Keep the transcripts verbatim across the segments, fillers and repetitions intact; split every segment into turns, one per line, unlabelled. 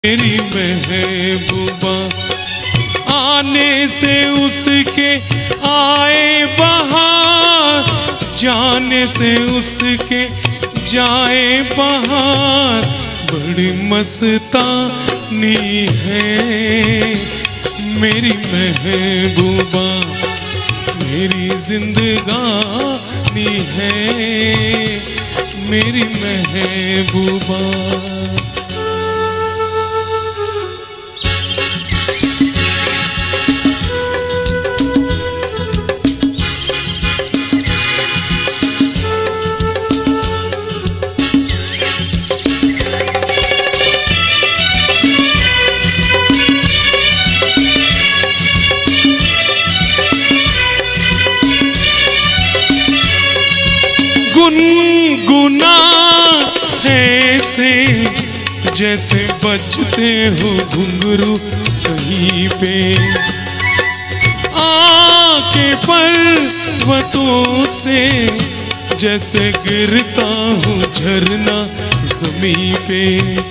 मेरी महबूबा आने से उसके आए बहार, जाने से उसके जाए बहार। बड़ी मस्तानी है मेरी महबूबा, मेरी जिंदगानी है मेरी महबूबा। गुनगुना ऐसे जैसे बजते हो घुंघरू कहीं पे, आके पर्वतों से जैसे गिरता हूँ झरना ज़मीं पे।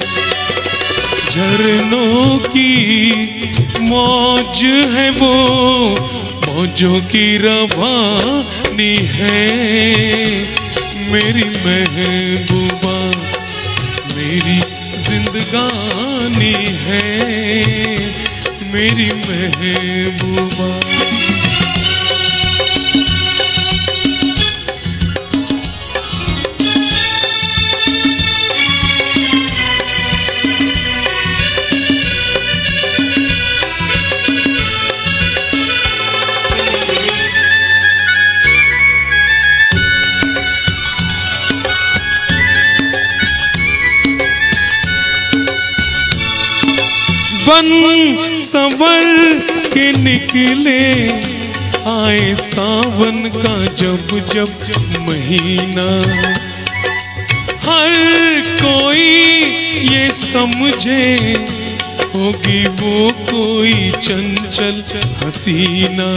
झरनों की मौज है वो, मौजों की रवानी है मेरी महबूबा, मेरी जिंदगानी है मेरी महबूबा। बन संवर के निकले आए सावन का जब जब महीना, हर कोई ये समझे होगी वो कोई चंचल हसीना।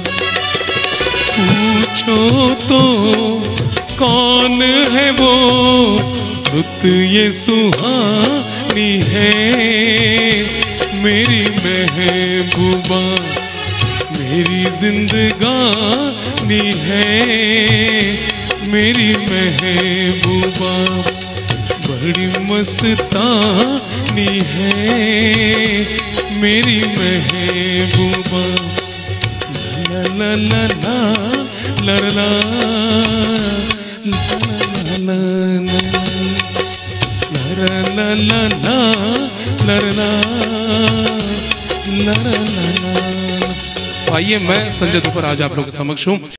पूछो तो कौन है वो, रुत ये सुहानी है मेरी महबूबा, मेरी जिंदगानी है मेरी महबूबा। बड़ी मस्तानी है मेरी महबूबा। ला ला ला ला ला ला ला ला ला ला। आइए मैं संजय दुपर आज आप लोगों के समक्ष हूँ।